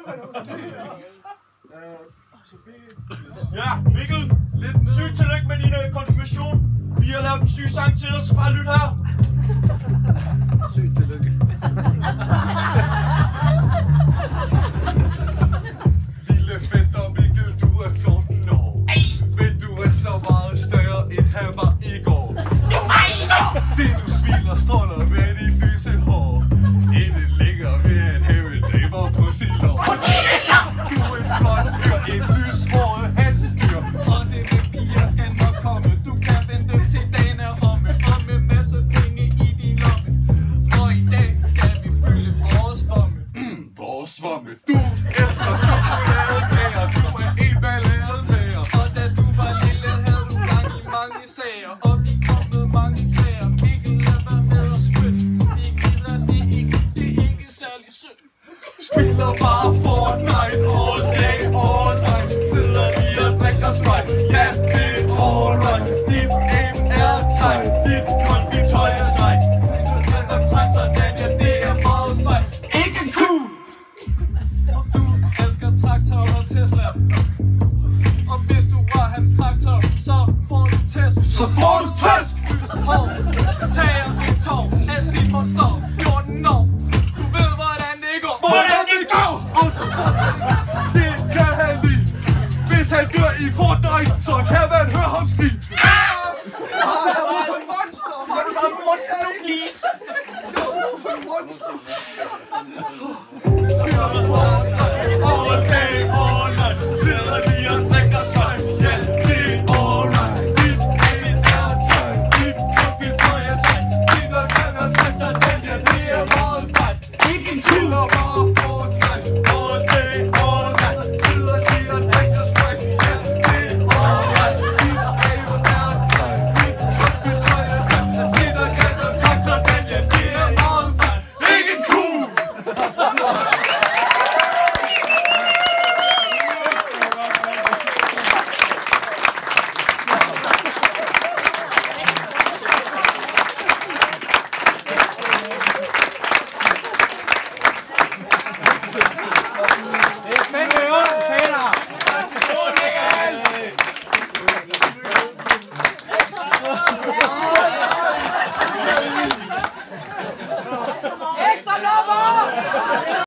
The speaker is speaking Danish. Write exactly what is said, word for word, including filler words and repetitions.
Ja, Mikkel, sygt tillykke med din konfirmation. Vi har lavet en syg sang til dig, så bare lyt her. Sygt tillykke. Lille fætter Mikkel, du er fjorten år. Men du er så meget større end han var i går. Se, du smiler, stråler med dit lyse hår. Intet ligger ved at have en damer på sin lov. Du er en flot fyr, en lyshåret handdyr. Og det med piger skal nok komme. Du kan vente til dagen er omme. Og med masser penge i din lomme. For i dag skal vi fylde vores vomme. Mm, vores vomme. Du elsker chokoladekager. Du er en ballademager. Og da du var lille, havde du gang i mange sager. Og vi kom med mange klæder. Mikkel, lad være med at spytte. Vi gider det ikke, det er ikke særlig sødt. Spiller bare Fortnite all day, all night. Sidder lige og drikker Sprite. Ja, det er alright. Dit aim er tight. Dit konfitøj er sejt. Den der traktor, Daniel, det er meget sejt. Ikke cool. Du elsker traktor og Tesla. Og hvis du var hans traktor, så får du test. Så får du tæsk. Lyst hår, tager en tår af Simon Storm.